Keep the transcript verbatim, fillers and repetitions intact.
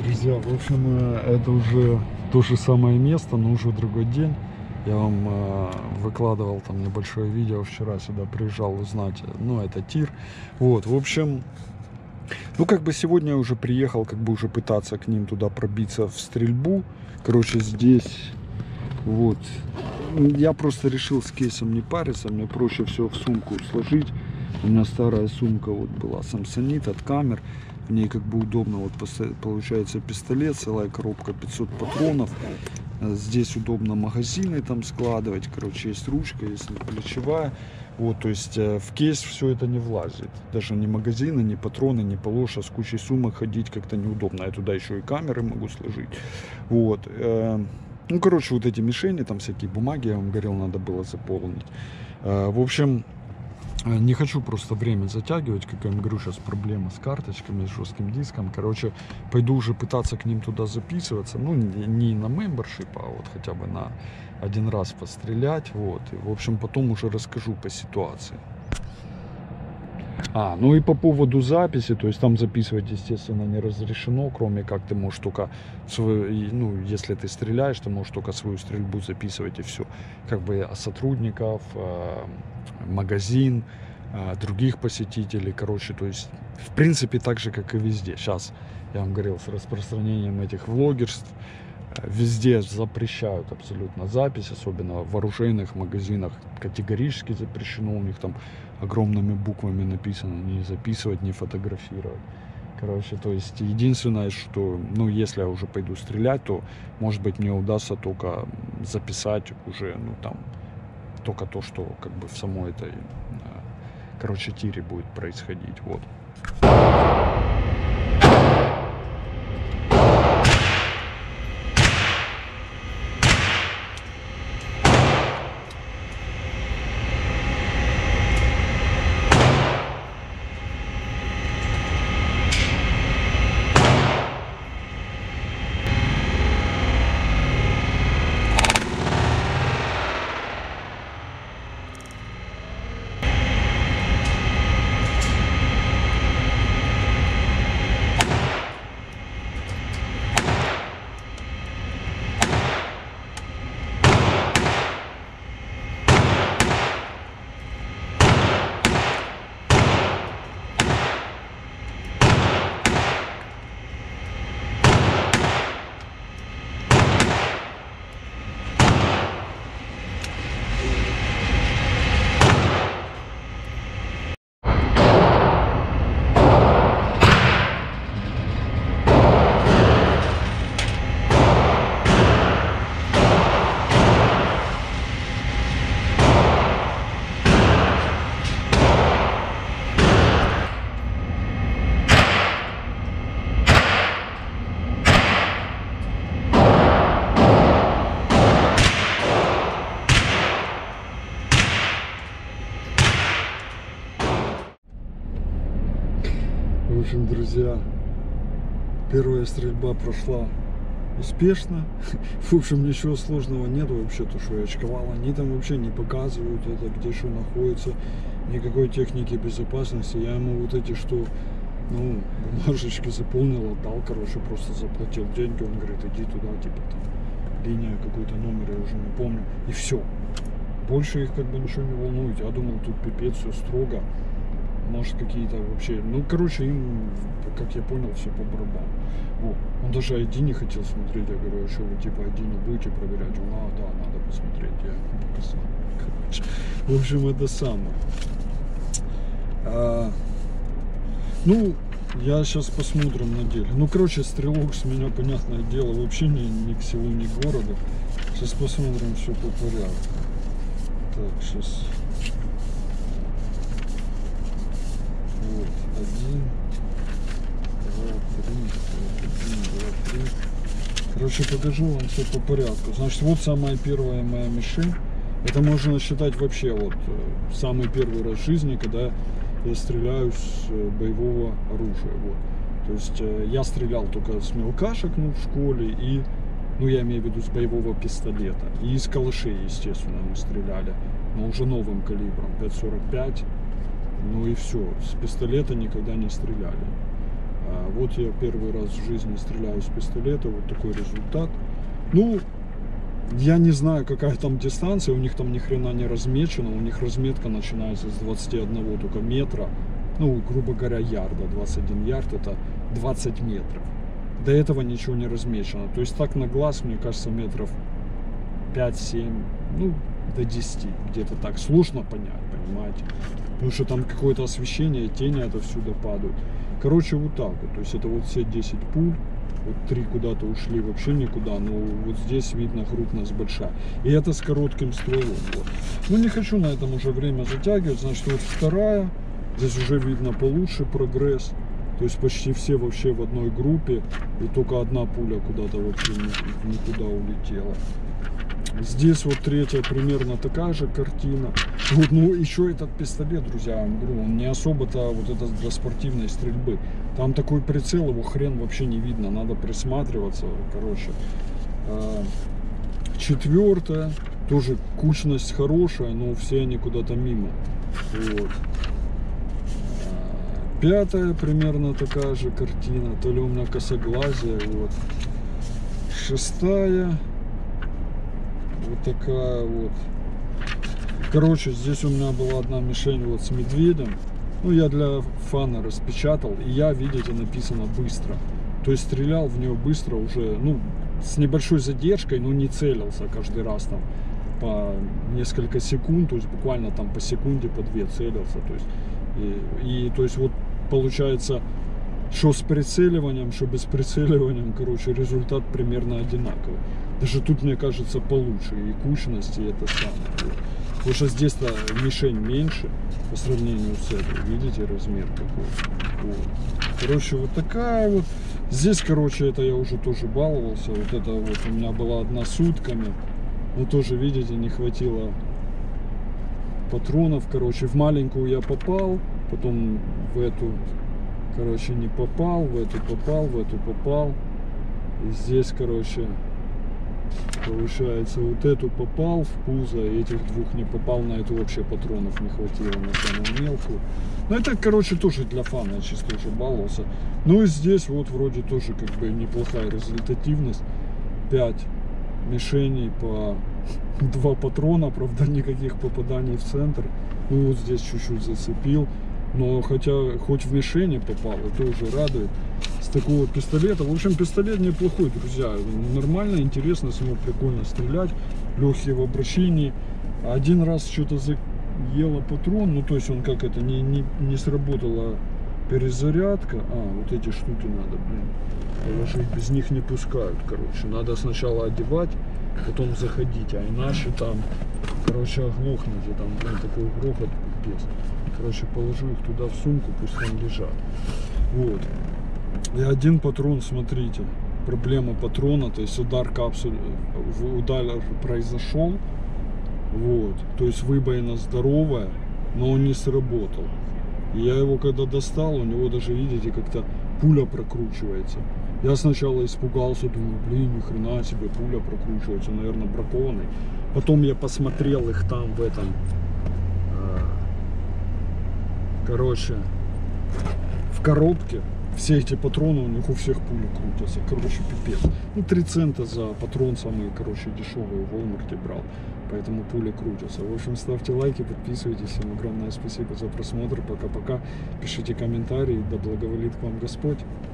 Друзья, в общем, это уже то же самое место, но уже другой день. Я вам э, выкладывал там небольшое видео, вчера сюда приезжал узнать, ну, это тир. Вот, в общем, ну, как бы сегодня я уже приехал, как бы уже пытаться к ним туда пробиться в стрельбу. Короче, здесь, вот, я просто решил с кейсом не париться, мне проще все в сумку сложить. У меня старая сумка вот была, Samsonite от камер. В ней как бы удобно, вот получается пистолет, целая коробка, пятьсот патронов. Здесь удобно магазины там складывать, короче, есть ручка, есть плечевая. Вот, то есть в кейс все это не влазит. Даже ни магазины, ни патроны, ни полоша, с кучей сумок ходить как-то неудобно. Я туда еще и камеры могу сложить. Вот. Ну, короче, вот эти мишени, там всякие бумаги, я вам говорил, надо было заполнить. В общем, не хочу просто время затягивать, как я вам говорю, сейчас проблема с карточками, с жестким диском. Короче, пойду уже пытаться к ним туда записываться. Ну, не на membership, а вот хотя бы на один раз пострелять. Вот. И, в общем, потом уже расскажу по ситуации. А, ну и по поводу записи, то есть там записывать, естественно, не разрешено, кроме как ты можешь только свою, ну, если ты стреляешь, ты можешь только свою стрельбу записывать и все. Как бы сотрудников, магазин, других посетителей, короче, то есть в принципе так же, как и везде. Сейчас, я вам говорил, с распространением этих влогерств везде запрещают абсолютно запись, особенно в оружейных магазинах категорически запрещено, у них там огромными буквами написано не записывать, не фотографировать. Короче, то есть единственное, что, ну, если я уже пойду стрелять, то, может быть, мне удастся только записать уже, ну, там, только то, что как бы в самой этой, короче, тире будет происходить. Вот. В общем, друзья, первая стрельба прошла успешно. В общем, ничего сложного нет вообще, то, что я очковал. Они там вообще не показывают это, где что находится, никакой техники безопасности. Я ему вот эти, что, ну, бумажечки заполнил, отдал, короче, просто заплатил деньги. Он говорит, иди туда, типа там, линия, какой-то номер, я уже не помню. И все. Больше их как бы ничего не волнует. Я думал, тут пипец, все строго. Может, какие-то вообще, ну, короче, им, как я понял, все по барабану. Вот. Он даже ай ди не хотел смотреть. Я говорю, а что вы, типа, ай ди не будете проверять? Он, а, да, надо посмотреть. Я ему показал. Короче, в общем, это самое. А, ну, я сейчас посмотрим на деле. Ну, короче, стрелок с меня, понятное дело, вообще ни, ни к селу, ни к городу. Сейчас посмотрим все по порядку. Так, сейчас... Вот, один, два, три, один, два, три. Короче, покажу вам все по порядку. Значит, вот самая первая моя мишень. Это можно считать вообще вот самый первый раз в жизни, когда я стреляю с боевого оружия. Вот. То есть я стрелял только с мелкашек, ну, в школе, и, ну, я имею в виду с боевого пистолета. И из калашей, естественно, мы стреляли, но уже новым калибром, пять сорок пять. Ну и все, с пистолета никогда не стреляли. А вот я первый раз в жизни стреляю с пистолета, вот такой результат. Ну, я не знаю, какая там дистанция, у них там ни хрена не размечено, у них разметка начинается с двадцати одного только метра, ну, грубо говоря, ярда, двадцать один ярд это двадцать метров. До этого ничего не размечено, то есть так на глаз, мне кажется, метров пять-семь, ну, до десяти, где-то так, сложно понять, понимаете, потому что там какое-то освещение, тени отовсюду падают. Короче, вот так вот, то есть это вот все десять пуль. Вот три куда-то ушли вообще никуда, но вот здесь видно крупность большая. И это с коротким стволом. Вот. Ну не хочу на этом уже время затягивать. Значит, вот вторая. Здесь уже видно получше прогресс. То есть почти все вообще в одной группе. И только одна пуля куда-то вообще никуда улетела. Здесь вот третья примерно такая же картина. Вот, ну еще этот пистолет, друзья, я вам говорю, он не особо-то вот это для спортивной стрельбы. Там такой прицел, его хрен вообще не видно, надо присматриваться, короче. Четвертая, тоже кучность хорошая, но все они куда-то мимо. Вот. Пятая примерно такая же картина, то ли у меня косоглазие, вот. Шестая. Вот такая вот. Короче, здесь у меня была одна мишень вот с медведем. Ну, я для фана распечатал. И я, видите, написано быстро. То есть стрелял в нее быстро уже, ну, с небольшой задержкой, но не целился каждый раз там по несколько секунд. То есть буквально там по секунде, по две целился. То есть, и, и то есть вот получается, что с прицеливанием, что без прицеливания, короче, результат примерно одинаковый. Даже тут, мне кажется, получше и кучность, и это самое. Потому что здесь-то мишень меньше по сравнению с этой. Видите, размер какой. Вот. Короче, вот такая вот. Здесь, короче, это я уже тоже баловался. Вот это вот у меня была одна с утками. Но тоже, видите, не хватило патронов. Короче, в маленькую я попал. Потом в эту, короче, не попал. В эту попал, в эту попал. И здесь, короче... Получается, вот эту попал в пузо, этих двух не попал, на эту вообще патронов не хватило, на самую мелкую. Ну это, короче, тоже для фана, я чисто уже баловался. Ну и здесь вот вроде тоже как бы неплохая результативность. пять мишеней по два патрона, правда никаких попаданий в центр. Ну вот здесь чуть-чуть зацепил. Но хотя хоть в мишени попал, это уже радует. С такого пистолета. В общем, пистолет неплохой, друзья. Нормально, интересно, с него прикольно стрелять. Легкий в обращении. Один раз что-то заело патрон. Ну, то есть он как это, не, не, не сработала перезарядка. А, вот эти штуки надо, блин, положить. Без них не пускают, короче. Надо сначала одевать, потом заходить. А иначе там, короче, оглохнете. Там, блин, такой грохот, пипец. Короче, положу их туда в сумку, пусть там лежат. Вот. И один патрон, смотрите, проблема патрона, то есть удар капсуль, удар произошел, вот, то есть выбоина здоровая, но он не сработал. И я его когда достал, у него даже, видите, как-то пуля прокручивается. Я сначала испугался, думаю, блин, ни хрена себе, пуля прокручивается, наверное, бракованный. Потом я посмотрел их там в этом, короче, в коробке. Все эти патроны, у них у всех пули крутятся. Короче, пипец. Ну, три цента за патрон самый, короче, дешевый в Walmart брал. Поэтому пули крутятся. В общем, ставьте лайки, подписывайтесь. Всем огромное спасибо за просмотр. Пока-пока. Пишите комментарии. Да благоволит к вам Господь.